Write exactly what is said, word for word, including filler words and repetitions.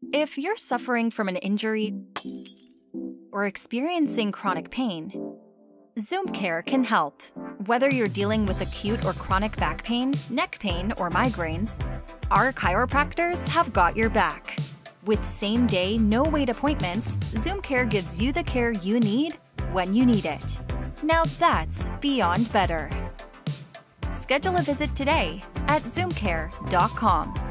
If you're suffering from an injury or experiencing chronic pain, ZoomCare can help. Whether you're dealing with acute or chronic back pain, neck pain, or migraines, our chiropractors have got your back. With same-day, no-wait appointments, ZoomCare gives you the care you need when you need it. Now that's beyond better. Schedule a visit today at zoom care dot com.